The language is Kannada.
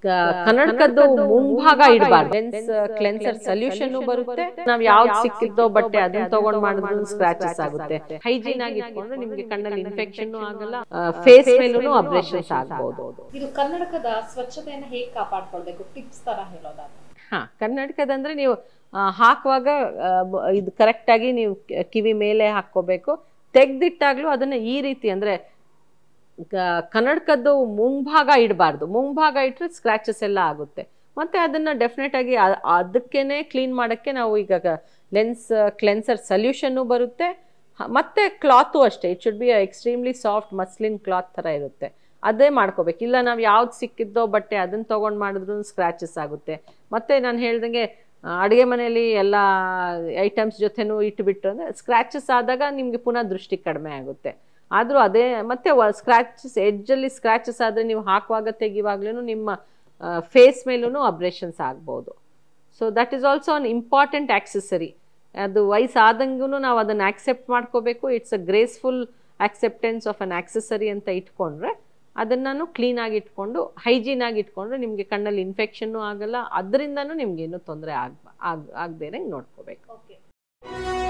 ಕನ್ನಡಕದ್ದು ಮುಂಭಾಗ ಇಡಬಾರ್ದು. ಲೆನ್ಸ್ ಕ್ಲೆನ್ಸರ್ ಸೊಲ್ಯೂಷನ್ ಬರುತ್ತೆ. ನಾವ್ ಯಾವ್ದು ಸಿಕ್ಕಿದ್ದೋ ಬಟ್ಟೆ ಅದನ್ನ ತಗೊಂಡ್ ಮಾಡಿದ್ರು ಸ್ಕ್ರಾಚಸ್ ಆಗುತ್ತೆ. ಹೈಜೀನ್ ಆಗಿ ಇಟ್ಕೊಂಡ್ರೆ ನಿಮ್ಗೆ ಕಣ್ಣಲ್ಲಿ ಇನ್ಫೆಕ್ಷನ್ ಆಗಲ್ಲ, ಫೇಸ್ ಮೇಲೂ ಅಬ್ರೇಷನ್ಸ್ ಆಗಬಹುದು. ಇದು ಕನ್ನಡಕದ ಸ್ವಚ್ಛತೆಯನ್ನು ಹೇಗೆ ಕಾಪಾಡ್ಕೊಳ್ಬೇಕು ಟಿಪ್ಸ್ ತರ ಹೇಳೋದಾದ್ರೆ? ಕನ್ನಡಕದಂದ್ರೆ ನೀವು ಹಾಕುವಾಗ ಇದು ಕರೆಕ್ಟ್ ಆಗಿ ನೀವು ಕಿವಿ ಮೇಲೆ ಹಾಕೋಬೇಕು. ತೆಗ್ದಿಟ್ಟಾಗ್ಲೂ ಅದನ್ನ ಈ ರೀತಿ ಅಂದ್ರೆ ಕನ್ನಡಕದ್ದು ಮುಂಭಾಗ ಇಡಬಾರ್ದು. ಮುಂಭಾಗ ಇಟ್ಟರೆ ಸ್ಕ್ರಾಚಸ್ ಎಲ್ಲ ಆಗುತ್ತೆ. ಮತ್ತೆ ಅದನ್ನ ಡೆಫಿನೆಟ್ ಆಗಿ ಅದಕ್ಕೇನೆ ಕ್ಲೀನ್ ಮಾಡಕ್ಕೆ ನಾವು ಈಗ ಲೆನ್ಸ್ ಕ್ಲೆನ್ಸರ್ ಸೊಲ್ಯೂಷನ್ ಬರುತ್ತೆ. ಮತ್ತೆ ಕ್ಲಾತು ಅಷ್ಟೇ, it should be extremely soft muslin cloth ತರ ಇರುತ್ತೆ. ಅದೇ ಮಾಡ್ಕೋಬೇಕು. ಇಲ್ಲ ನಾವು ಯಾವ್ದು ಸಿಕ್ಕಿದ್ದೋ ಬಟ್ಟೆ ಅದನ್ನ ತಗೊಂಡ್ ಮಾಡಿದ್ರು ಸ್ಕ್ರಾಚಸ್ ಆಗುತ್ತೆ. ಮತ್ತೆ ನಾನು ಹೇಳ್ದಂಗೆ ಅಡುಗೆ ಮನೆಯಲ್ಲಿ ಎಲ್ಲ ಐಟಮ್ಸ್ ಜೊತೆನೂ ಇಟ್ಬಿಟ್ಟು ಅಂದ್ರೆ ಸ್ಕ್ರಾಚಸ್ ಆದಾಗ ನಿಮ್ಗೆ ಪುನಃ ದೃಷ್ಟಿ ಕಡಿಮೆ ಆಗುತ್ತೆ. ಆದ್ರೂ ಅದೇ ಮತ್ತೆ ಸ್ಕ್ರಾಚಸ್ ಎಡ್ಜಲ್ಲಿ ಸ್ಕ್ರಾಚಸ್ ಆದ್ರೆ ನೀವು ಹಾಕುವಾಗ ತೆಗಿವಾಗ್ಲೂ ನಿಮ್ಮ ಫೇಸ್ ಮೇಲೂ ಅಬ್ರೇಷನ್ಸ್ ಆಗ್ಬೋದು. So that is also an important accessory. ಅದು ವಯಸ್ಸಾದಂಗೂ ನಾವು ಅದನ್ನು ಆಕ್ಸೆಪ್ಟ್ ಮಾಡ್ಕೋಬೇಕು. It's a graceful acceptance of an accessory ಅಂತ ಇಟ್ಕೊಂಡ್ರೆ ಅದನ್ನು ಕ್ಲೀನಾಗಿ ಇಟ್ಕೊಂಡು ಹೈಜೀನ್ ಆಗಿ ಇಟ್ಕೊಂಡ್ರೆ ನಿಮಗೆ ಕಣ್ಣಲ್ಲಿ ಇನ್ಫೆಕ್ಷನ್ನು ಆಗಲ್ಲ, ಅದರಿಂದನೂ ನಿಮ್ಗೇನು ತೊಂದರೆ ಆಗದೇನೆ ನೋಡ್ಕೋಬೇಕು.